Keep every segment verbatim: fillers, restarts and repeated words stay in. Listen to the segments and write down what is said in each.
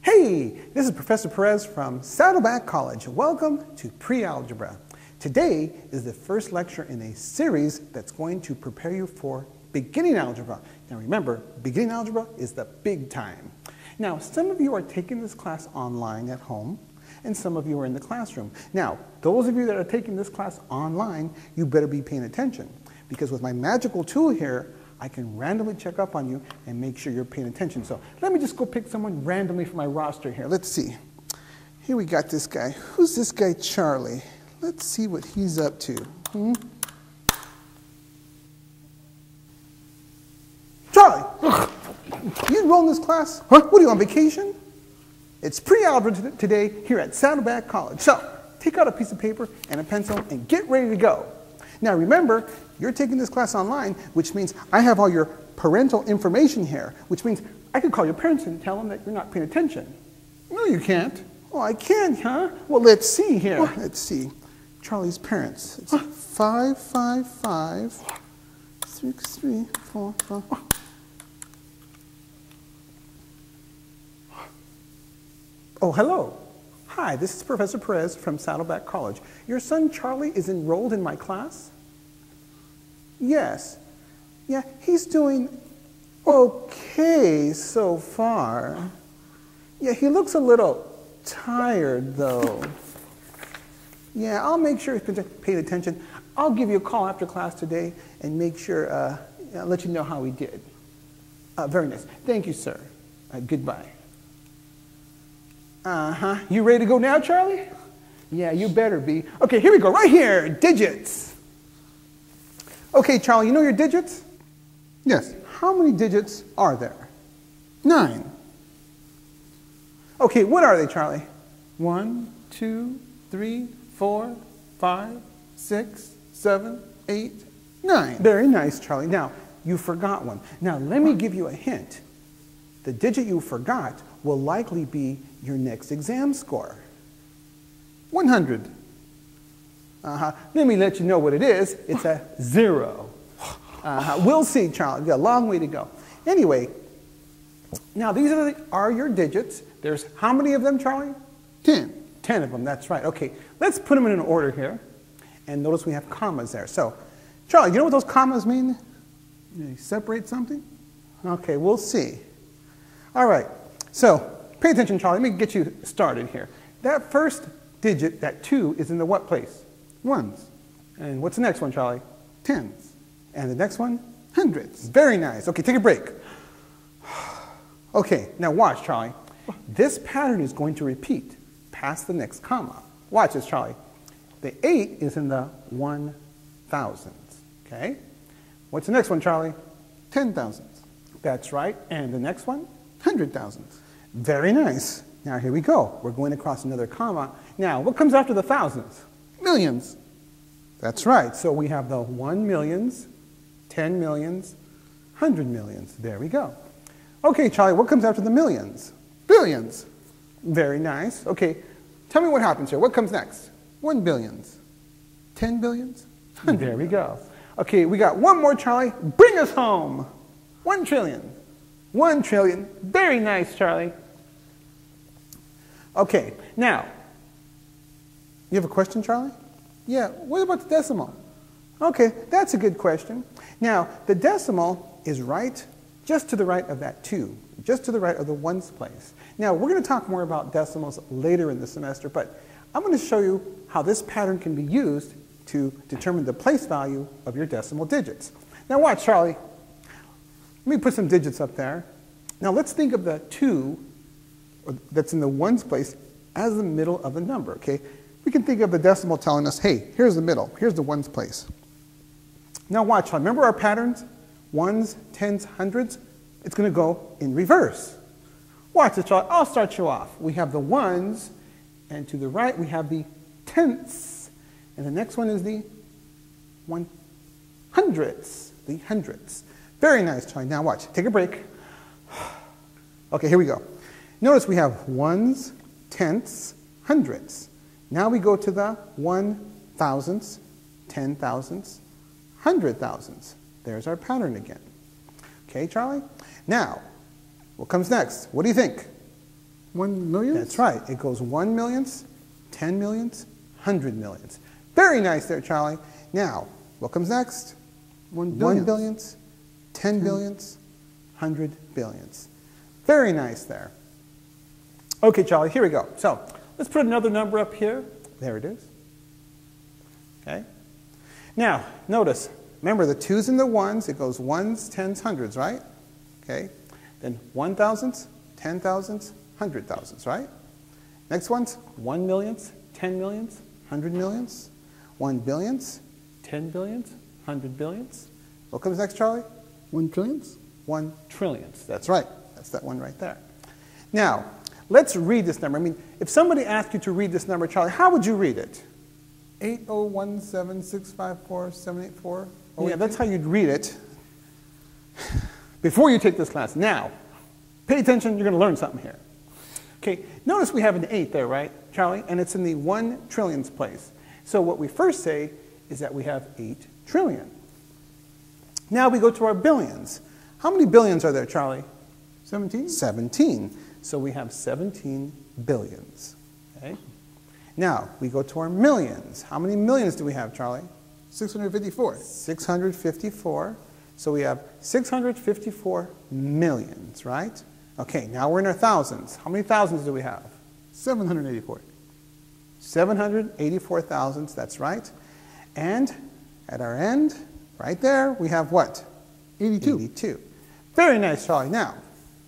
Hey, this is Professor Perez from Saddleback College. Welcome to Pre-algebra. Today is the first lecture in a series that's going to prepare you for beginning algebra. Now remember, beginning algebra is the big time. Now, some of you are taking this class online at home, and some of you are in the classroom. Now, those of you that are taking this class online, you better be paying attention, because with my magical tool here, I can randomly check up on you and make sure you're paying attention. So let me just go pick someone randomly from my roster here. Let's see. Here we got this guy. Who's this guy, Charlie? Let's see what he's up to. Hmm? Charlie! You enrolled in this class? Huh? What are you, on vacation? It's pre-algebra today here at Saddleback College. So take out a piece of paper and a pencil and get ready to go. Now remember, you're taking this class online, which means I have all your parental information here, which means I could call your parents and tell them that you're not paying attention. No, you can't. Oh, I can, huh? Well, let's see here. What? Let's see. Charlie's parents. It's five, five, five, six, three, four, five. Oh, hello. Hi, this is Professor Perez from Saddleback College. Your son Charlie is enrolled in my class? Yes. Yeah, he's doing okay so far. Yeah, he looks a little tired though. Yeah, I'll make sure he's paying attention. I'll give you a call after class today and make sure, uh, I'll let you know how he did. Uh, very nice. Thank you, sir. Uh, goodbye. Uh-huh. You ready to go now, Charlie? Yeah, you better be. Okay, here we go. Right here, digits. Okay, Charlie, you know your digits? Yes. How many digits are there? Nine. Okay, what are they, Charlie? One, two, three, four, five, six, seven, eight, nine. Very nice, Charlie. Now, you forgot one. Now, let me give you a hint. The digit you forgot will likely be your next exam score. one hundred. Uh-huh. Let me let you know what it is. It's a zero. Uh-huh. We'll see, Charlie. We've got a long way to go. Anyway, now these are, the, are your digits. There's how many of them, Charlie? Ten. Ten of them, that's right. Okay, let's put them in an order here. And notice we have commas there. So, Charlie, you know what those commas mean? They separate something? Okay, we'll see. All right, so pay attention, Charlie. Let me get you started here. That first digit, that two, is in the what place? Ones. And what's the next one, Charlie? Tens. And the next one? Hundreds. Very nice. Okay, take a break. Okay, now watch, Charlie. This pattern is going to repeat past the next comma. Watch this, Charlie. The eight is in the one thousands. Okay? What's the next one, Charlie? Ten thousands. That's right. And the next one? Hundred thousands. Very nice. Now here we go. We're going across another comma. Now, what comes after the thousands? Millions. That's right. So we have the one millions, ten millions, hundred millions. There we go. Okay, Charlie, what comes after the millions? Billions. Very nice. Okay, tell me what happens here. What comes next? One billions, ten billions. There we go. Okay, we got one more, Charlie. Bring us home. One trillion. One trillion. Very nice, Charlie. Okay, now, you have a question, Charlie? Yeah, what about the decimal? Okay, that's a good question. Now, the decimal is right, just to the right of that two, just to the right of the ones place. Now, we're going to talk more about decimals later in the semester, but I'm going to show you how this pattern can be used to determine the place value of your decimal digits. Now watch, Charlie. Let me put some digits up there. Now let's think of the two that's in the ones place as the middle of the number, okay? We can think of the decimal telling us, hey, here's the middle, here's the ones place. Now watch, remember our patterns? Ones, tens, hundreds? It's going to go in reverse. Watch this, Charlie. I'll start you off. We have the ones, and to the right we have the tenths. And the next one is the one hundredths, the hundredths. Very nice, Charlie. Now watch, take a break. Okay, here we go. Notice we have ones, tenths, hundredths. Now we go to the one thousandths, ten thousandths, hundred thousandths. There's our pattern again. Okay, Charlie? Now, what comes next? What do you think? One millionth? That's right. It goes one millionth, ten millionths, hundred millionths. Very nice there, Charlie. Now, what comes next? One billionth. One billionth, ten billionths, hundred billionths. Very nice there. Okay, Charlie, here we go. So, let's put another number up here. There it is. Okay. Now, notice, remember the twos and the ones, it goes ones, tens, hundreds, right? Okay. Then one thousandths, ten thousandths, hundred thousandths, right? Next one's one millionths, ten millionths, hundred millionths, one billionths, ten billionths, hundred billionths. What comes next, Charlie? One trillionths? One trillionths. That's right. That's that one right there. Now, let's read this number. I mean, if somebody asked you to read this number, Charlie, how would you read it? eight oh one seven six five four seven eight four? Oh, yeah, that's how you'd read it before you take this class. Now, pay attention. You're going to learn something here. Okay, notice we have an eight there, right, Charlie? And it's in the one trillionth place. So what we first say is that we have eight trillion. Now we go to our billions. How many billions are there, Charlie? seventeen. seventeen. So we have seventeen billions. Okay? Now we go to our millions. How many millions do we have, Charlie? six hundred fifty-four. six hundred fifty-four. So we have six hundred fifty-four millions, right? Okay, now we're in our thousands. How many thousands do we have? seven hundred eighty-four. seven hundred eighty-four thousands, that's right. And at our end, right there, we have what? eighty-two. eighty-two. Very nice, Charlie. Now,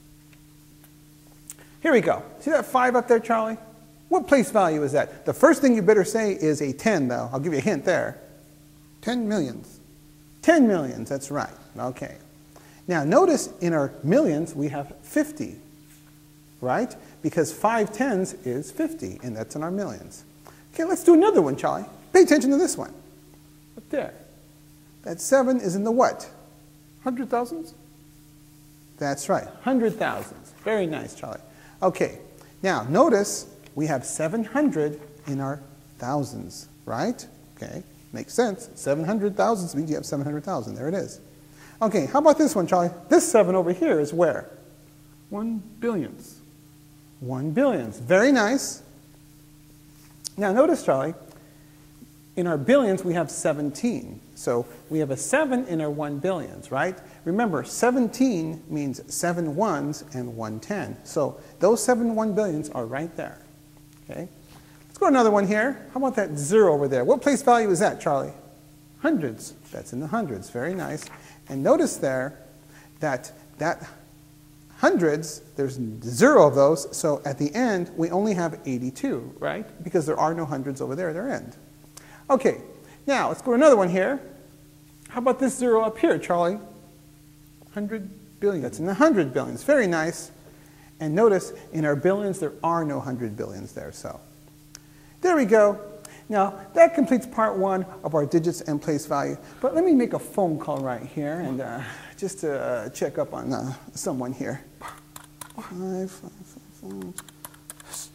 here we go. See that five up there, Charlie? What place value is that? The first thing you better say is a ten, though. I'll give you a hint there. ten millions. ten millions, that's right. Okay. Now, notice in our millions, we have fifty, right? Because five tens is fifty, and that's in our millions. Okay, let's do another one, Charlie. Pay attention to this one. Up there. That seven is in the what? Hundred thousands? That's right, hundred thousands. Very nice, Charlie. Okay, now notice we have seven hundred in our thousands, right? Okay, makes sense. seven hundred thousands means you have seven hundred thousand. There it is. Okay, how about this one, Charlie? This seven over here is where? One billionths. One billionths. Very nice. Now notice, Charlie, in our billions we have seventeen. So we have a seven in our one billions, right? Remember, seventeen means seven ones and one ten. So those seven one billions are right there. Okay? Let's go to another one here. How about that zero over there? What place value is that, Charlie? Hundreds. That's in the hundreds. Very nice. And notice there that that hundreds, there's zero of those, so at the end we only have eighty-two, right? Because there are no hundreds over there at their end. Okay, now let's go to another one here. How about this zero up here, Charlie? one hundred billion. That's in the hundred billions. Very nice. And notice in our billions there are no hundred billions there, so there we go. Now, that completes part one of our digits and place value. But let me make a phone call right here, and uh, just to uh, check up on uh, someone here. Five, five, five, five.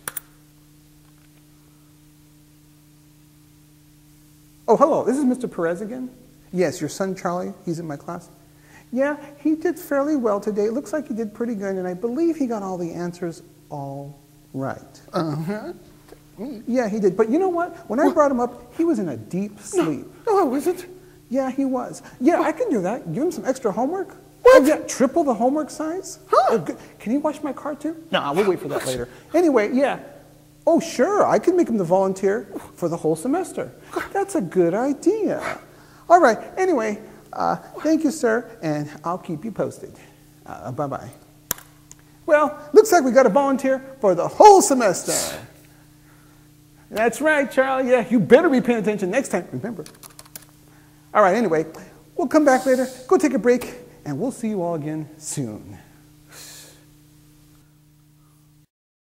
Oh, hello. This is Mister Perez again? Yes, your son Charlie. He's in my class. Yeah, he did fairly well today. It looks like he did pretty good, and I believe he got all the answers all right. Uh-huh. Yeah, he did. But you know what? When I brought him up, he was in a deep sleep. No, no, was it? Yeah, he was. Yeah, I can do that. Give him some extra homework. What? I've got triple the homework size. Huh? Uh, can he wash my car too? No, we'll wait for that later. Anyway, yeah. Oh, sure. I can make him the volunteer for the whole semester. That's a good idea. All right. Anyway, uh, thank you, sir, and I'll keep you posted. Uh, bye-bye. Well, looks like we got a volunteer for the whole semester. That's right, Charlie. Yeah, you better be paying attention next time. Remember. All right, anyway, we'll come back later. Go take a break, and we'll see you all again soon.